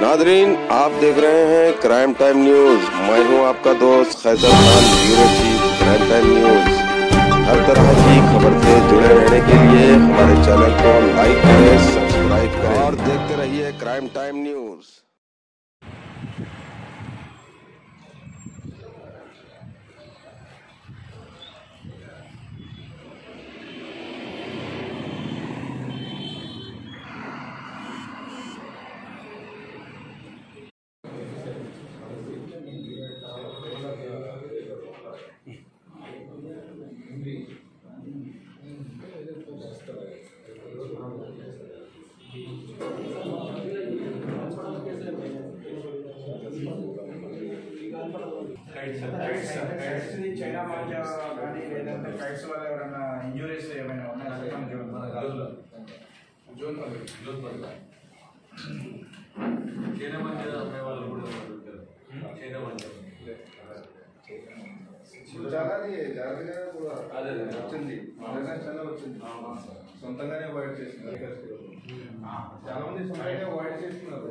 Nadreen, आप देख रहे हैं क्राइम टाइम न्यूज। मैं हूं आपका दोस्त Khaiser Khan, bureau chief Crime Time News. हर तरह की खबर से जुड़े रहने के लिए हमारे चैनल को लाइक करें, सब्सक्राइब करें और देखते रहिए Crime Time News. China manja కానీ లేదంటే కైట్స్ వల్ల ఎవరైనా ఇంజురీస్ ఏమైనా ఉన్నాయా? జూన్ 10 చైనా మాంజా అమ్మే వాళ్ళు కూడా చైనా మాంజా చాలా జాగ్రత్తగా కూడా వచ్చింది, వచ్చింది సొంతంగానే అవాయిడ్ చేస్తున్నారు. చాలా మంది సొంతంగా అవాయిడ్ చేస్తున్నారు.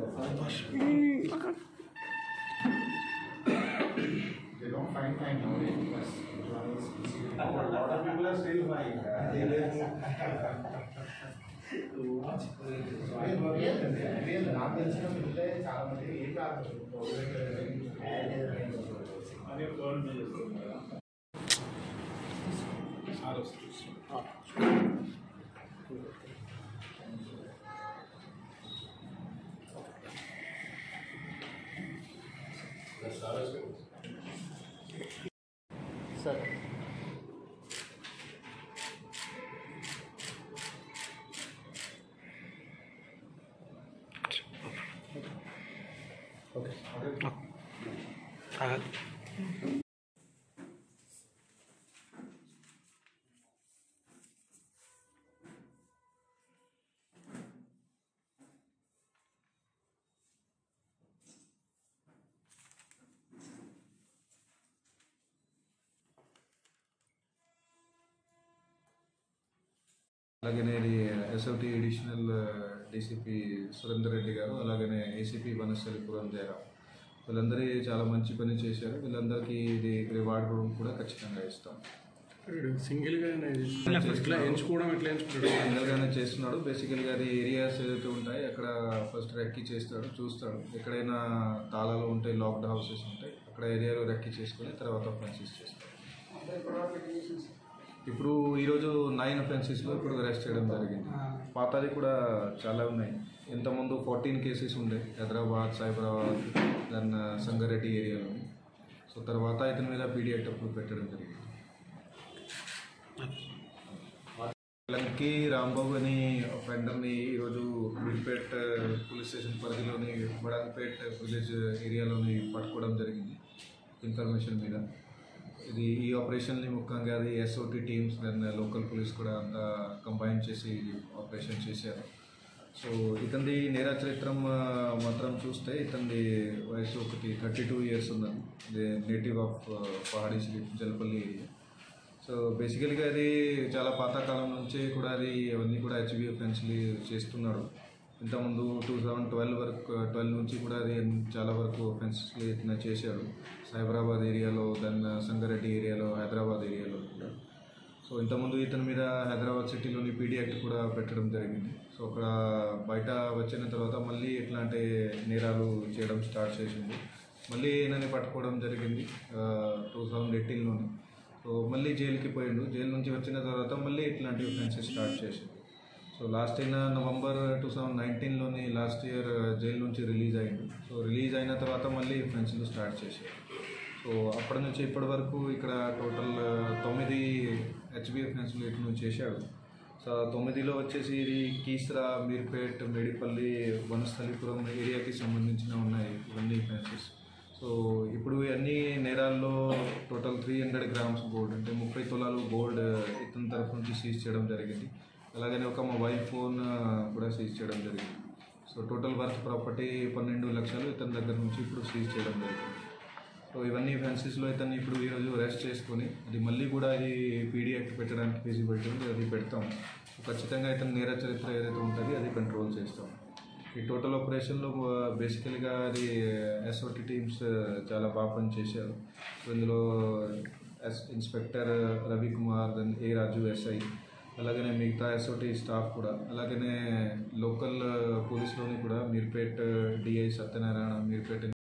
They don't find time nowadays because a lot of people are still buying. నాకు తెలిసిన పిల్లలే చాలా మంది ఏం కాదు सर అలాగనే SOT additional DCP Surender Reddy గారు, అలాగనే ఏసీపీ వనస్థలిపురం జయరాం, వీళ్ళందరూ చాలా మంచి పని చేశారు. వీళ్ళందరికీ ఇది రివార్డ్ కూడా ఖచ్చితంగా ఇస్తాం. సింగిల్గానే చేస్తున్నాడు. బేసికల్గా అది ఏరియాస్ ఏదైతే ఉంటాయి అక్కడ ఫస్ట్ రెక్కి చేస్తాడు, చూస్తాడు. ఎక్కడైనా తాళాలు ఉంటాయి, లాక్డ్ హౌసెస్ ఉంటాయి, అక్కడ ఏరియాలో రెక్కి చేసుకొని తర్వాత ఫెన్సెస్ చేస్తాడు. ఇప్పుడు ఈరోజు 9 ఫెన్సెస్లో ఇప్పుడు అరెస్ట్ చేయడం జరిగింది. పాతది కూడా చాలా ఉన్నాయి. ఇంతకుముందు 14 కేసెస్ ఉండే హైదరాబాద్, సైబరాబాద్, దెన్ సంగారెడ్డి ఏరియాలో. సో తర్వాత ఇతని మీద పీడీ యాక్ట్ అప్పుడు పెట్టడం జరిగింది. లంకి రాంబాబు అని అఫెండర్ని ఈరోజు మీర్పేట్ పోలీస్ స్టేషన్ పరిధిలోని బడాంపేట్ విలేజ్ ఏరియాలోని పట్టుకోవడం జరిగింది ఇన్ఫర్మేషన్ మీద. ఈ ఆపరేషన్ని ముఖ్యంగా అది SOT teams then local police కూడా అంతా కంబైన్ చేసి ఆపరేషన్ చేశారు. సో ఇతని నేర చరిత్రం మాత్రం చూస్తే ఇతని వయసు 32 ఇయర్స్ ఉన్నది. Native of Pahadi street, Jalpally area. So బేసికల్గా అది చాలా పాతకాలం నుంచి కూడా అవన్నీ కూడా హెచ్బి అఫెన్స్లు చేస్తున్నాడు. ఇంతకుముందు 2012 నుంచి కూడా అది చాలా వరకు అఫెన్స్లు ఇతను చేశాడు. సైబరాబాద్ ఏరియాలో, దెన్ సంగారెడ్డి ఏరియాలో, హైదరాబాద్ ఏరియాలో కూడా. సో ఇంతకుముందు ఇతని మీద హైదరాబాద్ సిటీలోని పీడీ యాక్ట్ కూడా పెట్టడం జరిగింది. సో అక్కడ బయట వచ్చిన తర్వాత మళ్ళీ ఇట్లాంటి నేరాలు చేయడం స్టార్ట్ చేసింది. మళ్ళీ ఈయనని పట్టుకోవడం జరిగింది 2018లోని. సో మళ్ళీ జైలుకి పోయిండు. జైలు నుంచి వచ్చిన తర్వాత మళ్ళీ ఇట్లాంటి అఫెన్సెస్ స్టార్ట్ చేసింది. సో లాస్ట్ అయిన నవంబర్ 2019లోని లాస్ట్ ఇయర్ జైలు నుంచి రిలీజ్ అయ్యిండు. సో రిలీజ్ అయిన తర్వాత మళ్ళీ ఫెన్స్లు స్టార్ట్ చేశారు. సో అప్పటి నుంచి ఇప్పటి వరకు ఇక్కడ టోటల్ 9 హెచ్బి ఫెన్స్లు ఇటు చేశాడు. సో 9లో వచ్చేసి ఇది కీసరా, మీర్పేట్, మేడిపల్లి, వనస్థలిపురం ఏరియాకి సంబంధించిన ఉన్నాయి ఇవన్నీ ఫెన్సెస్. సో ఇప్పుడు అన్ని నేరాల్లో టోటల్ 300 గ్రామ్స్ గోల్డ్, అంటే 30 తులాలు గోల్డ్ ఇతని తరఫు నుంచి సీజ్ చేయడం జరిగింది. అలాగనే ఒక మొబైల్ ఫోన్ కూడా సీజ్ చేయడం జరిగింది. సో టోటల్ వర్త్ ప్రాపర్టీ 12 లక్షలు ఇతని దగ్గర నుంచి ఇప్పుడు సీజ్ చేయడం జరిగింది. సో ఇవన్నీ ఫెన్సెస్లో ఇతన్ని ఇప్పుడు ఈరోజు అరెస్ట్ చేసుకొని అది మళ్ళీ కూడా అది పీడీ యాక్ట్ పెట్టడానికి ఫీజిబిలిటీ ఉంది, అది పెడతాం. ఖచ్చితంగా ఇతని నేర చరిత్ర ఏదైతే ఉంటుందో అది కంట్రోల్ చేస్తాం. ఈ టోటల్ ఆపరేషన్లో బేసికల్గా అది ఎస్ఓటి టీమ్స్ చాలా బాగా పనిచేశారు. ఇందులో inspector Ravikumar, then A Raju SI, అలాగనే మిగతా ఎస్ఓటి స్టాఫ్ కూడా, అలాగనే లోకల్ పోలీసులోని కూడా మీర్పేట్ డిఐ సత్యనారాయణ, మీర్పేట్